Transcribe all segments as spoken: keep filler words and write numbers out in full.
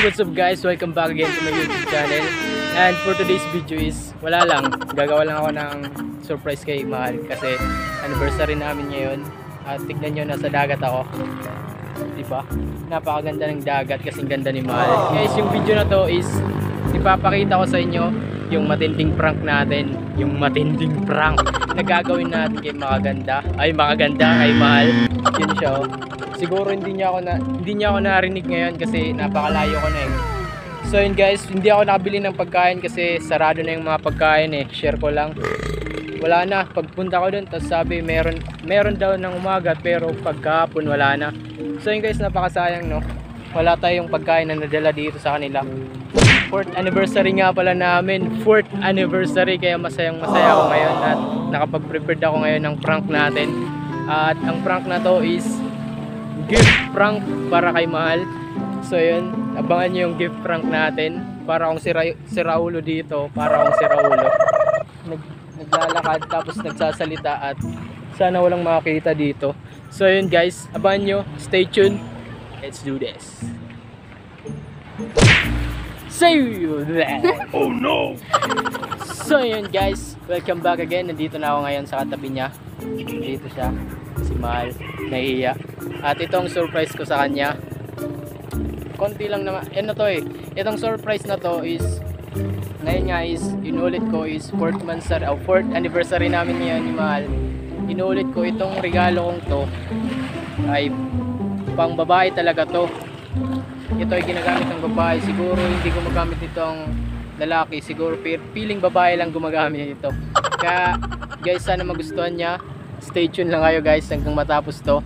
What's up guys? Welcome back again to my YouTube channel. And for today's video is wala lang, gagawa lang ako ng surprise kay Mahal kasi anniversary namin ngayon. At tignan nyo, nasa dagat ako, diba? Napakaganda ng dagat kasing ganda ni Mahal. Guys, yung video na to is ipapakita ko sa inyo yung matinding prank natin. Yung matinding prank na gagawin natin kay Makaganda. Ay, Makaganda kay Mahal. Yun siya oh. Siguro hindi niya ako na hindi niya ako narinig ngayon kasi napakalayo ko na eh. So yun guys, hindi ako nakabili ng pagkain kasi sarado na yung mga pagkain eh. Share ko lang. Wala na. Pagpunta ko dun, tapos sabi meron meron daw ng umaga pero pagkahapon wala na. So yun guys, napakasayang no. Wala tayong pagkain na nadala dito sa kanila. Fourth anniversary nga pala namin. Fourth anniversary, kaya masayang masaya ako ngayon at nakapag-prepared ako ngayon ng prank natin. At ang prank na to is gift prank para kay Mahal. So yun, abangan nyo yung gift prank natin. Para akong si, Ra si Raulo dito. Para akong si Raulo Nag Naglalakad tapos nagsasalita at sana walang makakita dito. So yun guys, abangan nyo. Stay tuned. Let's do this. Say you that. Oh no. So yun guys, welcome back again. Nandito na ako ngayon sa katabi niya. Dito siya, si Mahal, nahihiya. At itong surprise ko sa kanya, konti lang naman, ano to eh, itong surprise na to is, ngayon nga is, inulit ko is fourth monthsary, oh, fourth anniversary namin ngayon ni Mahal. Inulit ko itong regalo kong to, ay pang babae talaga to. Ito ay ginagamit ng babae, siguro hindi ko magamit itong lalaki, siguro feeling babae lang gumagamit ito. Kaya guys, sana magustuhan niya. Stay tuned lang kayo guys hanggang matapos to.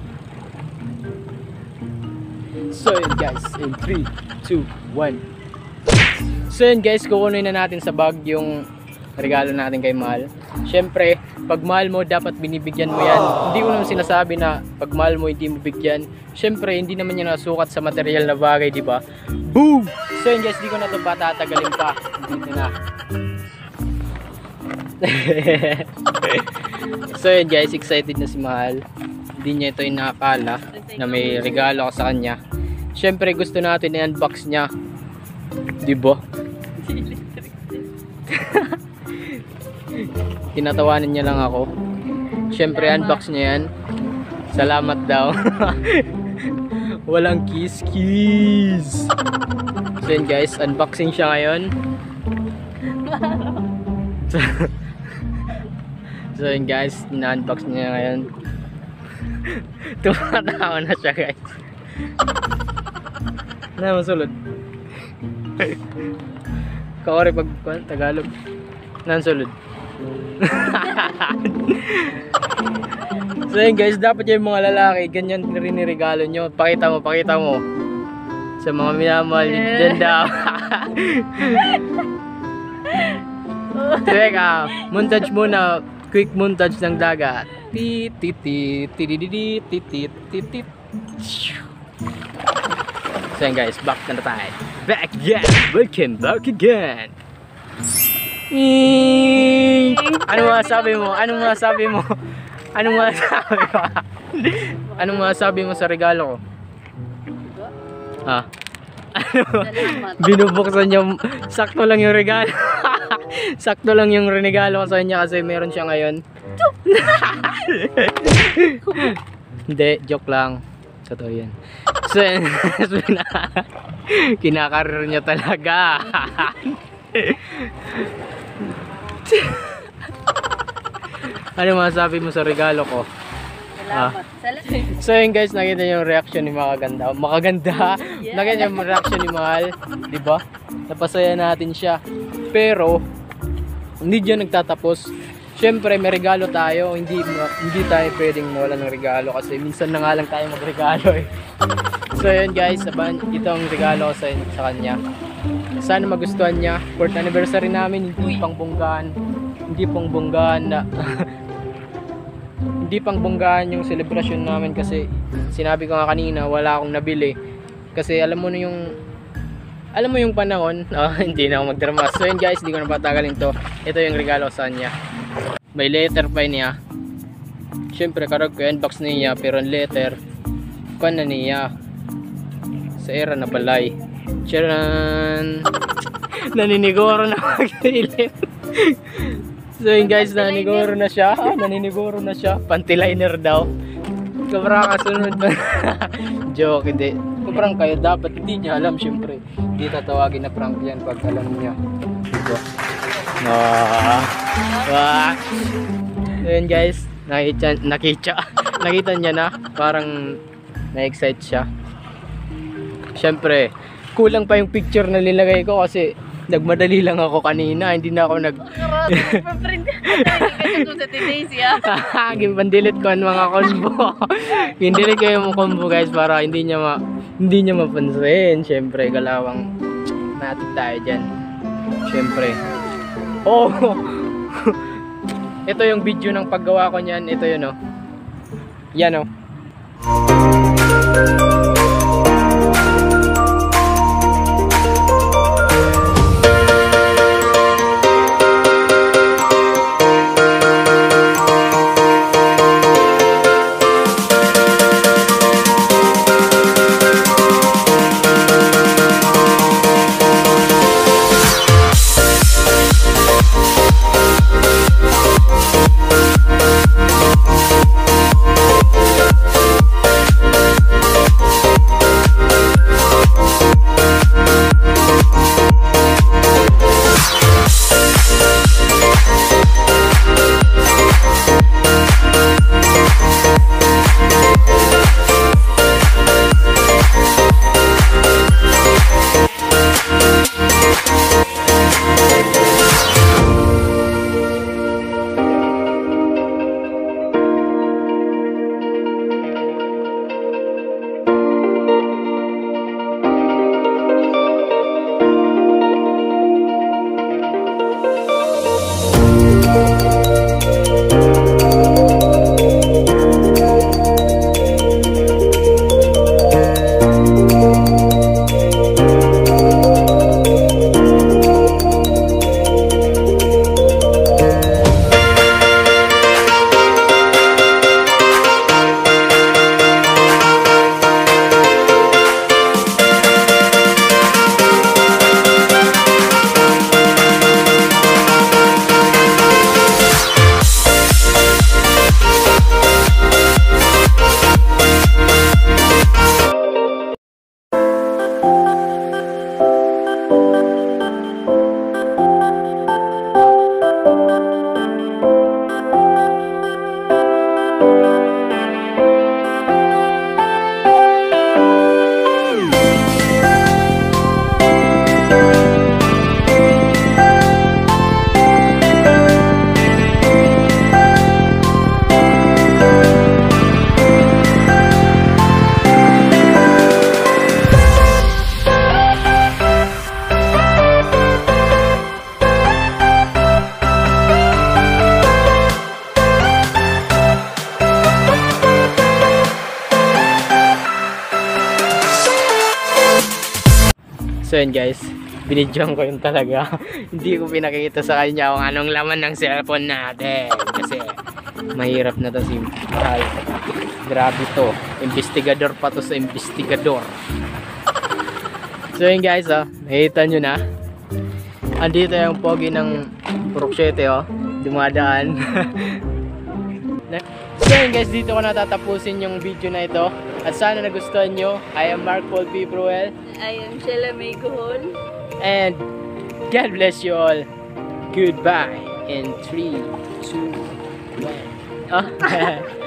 So yun guys, in three, two, one. So yun guys, kukunin na natin sa bag yung regalo natin kay Mahal. Syempre, pag mahal mo, dapat binibigyan mo yan. Hindi ko naman sinasabi na pag mahal mo, hindi mo bigyan. Syempre, hindi naman yan nasukat sa material na bagay, di ba? Boom! So yun guys, di ko na ito patatagalin pa. Dito na. So yun guys, excited na si Mahal. Hindi niya ito inakala na may regalo ako sa kanya. Syempre gusto natin i-unbox niya, diba? Tinatawanan niya lang ako. Syempre unbox niya yan. Salamat daw. Walang kiss kiss. So yun guys, unboxing siya ngayon. So, so yun guys, na-unbox niya ngayon. Tumatawa na siya guys. Na masulod. Kaori pag Tagalog. Nansulod. So yun guys, dapat yung mga lalaki ganyan rin regalo nyo. Pakita mo, pakita mo sa mga minamahal nyo dyan daw. Teka, montage muna. Quick montage ng dagat. Titit titit titit titit. So yun guys, back na tayo. Back again. Welcome back again. Anong masasabi mo? Anong masasabi mo? Anong masasabi mo? Anong masasabi mo sa regalo ko? Ha? Ano? Binubuksan niya. Sakto lang yung regalo. Sakto lang yung regalo ko sa kanya kasi meron siya ngayon. Hindi, joke lang. Totoo yan. So, kinakarir niya talaga. Ano masasabi mo sa regalo ko? Salamat. Ah. So yun guys, nakita niyo yung reaction ni Makaganda. Makaganda. Yeah. Nakita niyo yung reaction ni Mahal, 'di ba? Napasaya natin siya. Pero hindi diyan nagtatapos. Syempre may regalo tayo, hindi hindi tayo pwedeng mawala ng regalo kasi minsan na nga lang tayo magregalo eh. So yun guys, aban itong regalo ko sa, sa kanya. Sana magustuhan niya. Fourth anniversary namin, hindi pang bonggaan. Hindi pang bonggaan na hindi pang bonggaan yung celebration namin kasi sinabi ko nga kanina, wala akong nabili. Kasi alam mo na yung alam mo yung panahon, oh, hindi na ako magdrama. So yun guys, hindi ko na patagalin to. Ito yung regalo sa kanya. May letter pa niya. Syempre karag ko unbox niya pero ang letter kan na niya sa era na balay. Charan! Naniniguro na mag-ilim. So yun guys, naniniguro na siya. Ah, naniniguro na siya. Pantiliner daw. Sobrang kasunod pa. Joke, hindi. Prank kayo, dapat hindi niya alam, syempre. Hindi tatawagin na prank yan pag alam niya. Diba? Ah, ah. So yun guys, nakita, nakita, nakita niya na, parang na-excite siya. Syempre, kulang pa yung picture na nilagay ko kasi nagmadali lang ako kanina, hindi na ako nag... Gibandilit ko ang mga combo. Gindilit ko yung combo guys para hindi niya ma... Hindi niya mapansin. Syempre, galawang natin tayo dyan. Syempre. Oh! Ito yung video ng paggawa ko niyan. Ito yun, oh. Yan, oh. So yun guys, binidyoan ko yun talaga. Hindi ko pinakikita sa kanya kung anong laman ng cellphone natin. Kasi mahirap na to si Mahal. Grabe to. Investigador pa to sa investigador. So yun guys, oh, nakita nyo na. Andito yung pogi ng Puroksyete, oh. Dumadaan. So yun guys, dito ko natatapusin yung video na ito. At sana nagustuhan nyo. I am Mark Paul P. Bruel. I am Sheila May Guhol. And God bless you all. Goodbye in three, two, one. Oh.